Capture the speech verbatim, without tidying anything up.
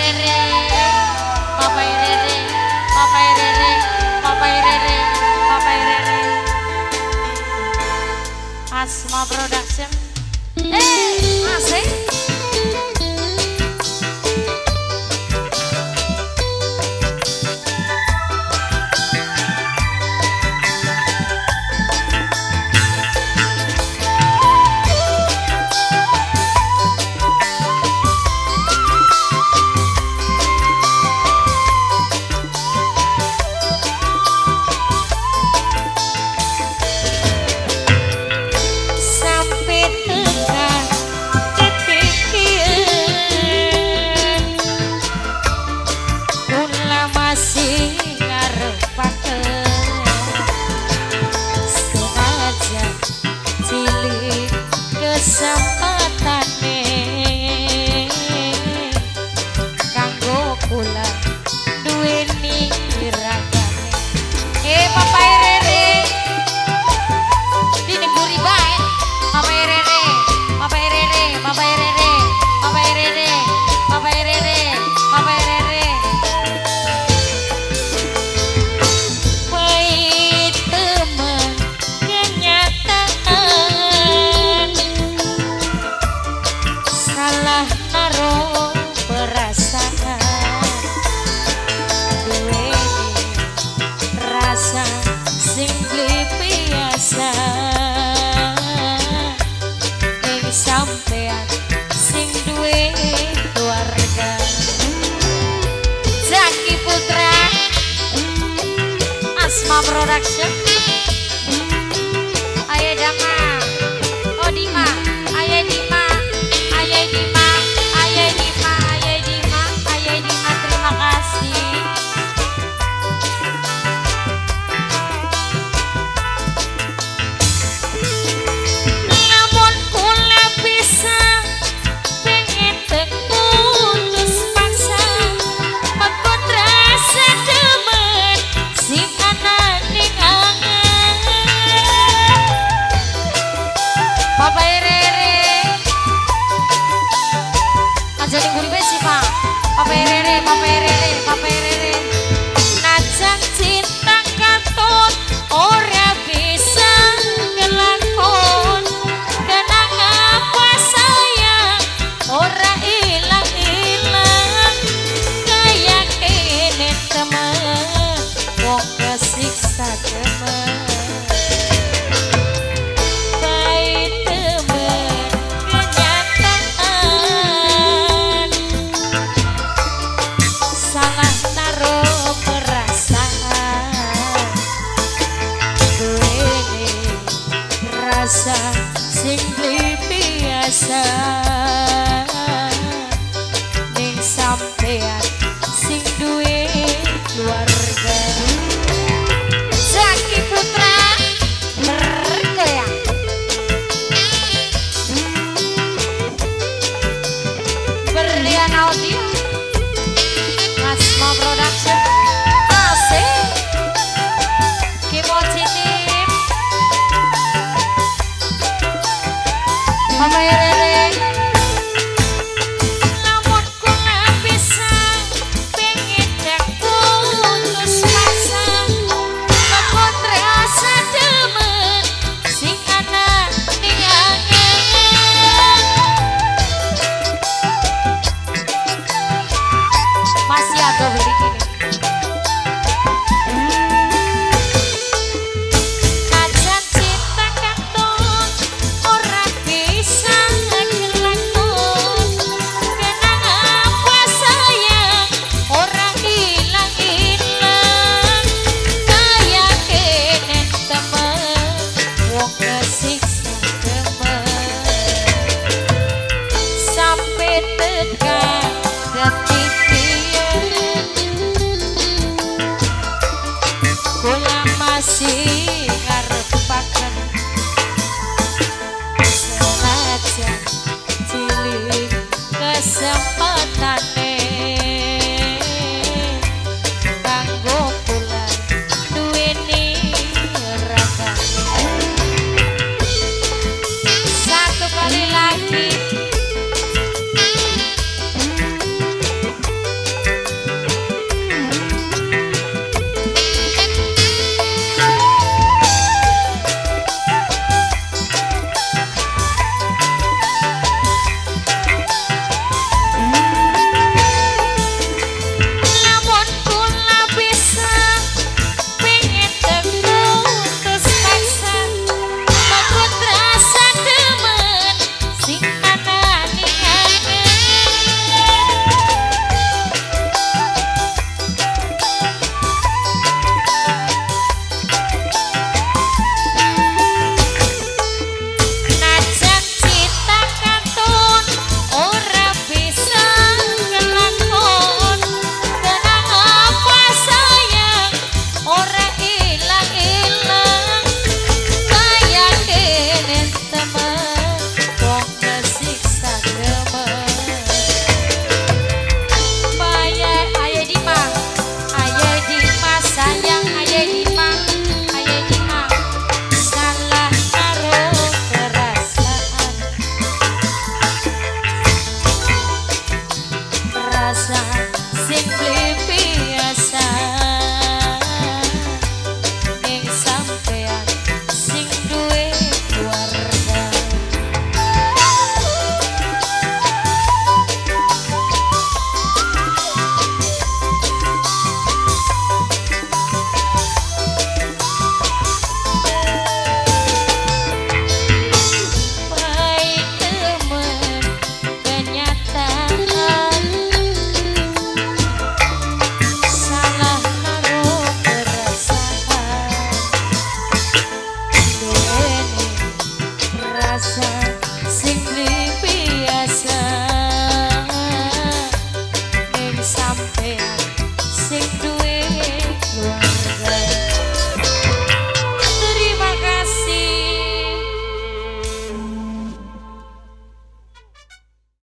Rere, Papa Rere, Papa Rere, Papa Rere, Papa Rere. Asma Production. Eh, asik. Kesempatane kanggo kula duweni ragane. Eh Papa Rere dineguri bae. Papa Rere, Papa Rere, Papa Rere, Papa Rere, Papa Rere, Papa Rere. Baik teman kenyataan salah naruh perasaan duweni rasa sing biasa ning sampean sing duwe keluarga. Zaki Putra, Asma Production. Ayo Dama, oh Dima, ayo Dima. Ayah Dima, Ayah Dima, Ayah Dima, Ayah Dima, terima kasih. Namun kula bisa pengen terputus paksa, mekut rasa demen sing ana ning angen. Papa Rere jadi guri besi Pak. Papa Rere, Papa Rere, Papa Rere. Najan cinta katut ora bisa ngelakon. Kenang apa sayang ora ilang-ilang. Kayak kene temen wong kesiksa temen. Sing biasa ning sampean sing duwe keluarga. Zaki Putra bergoyang. Berlian audio.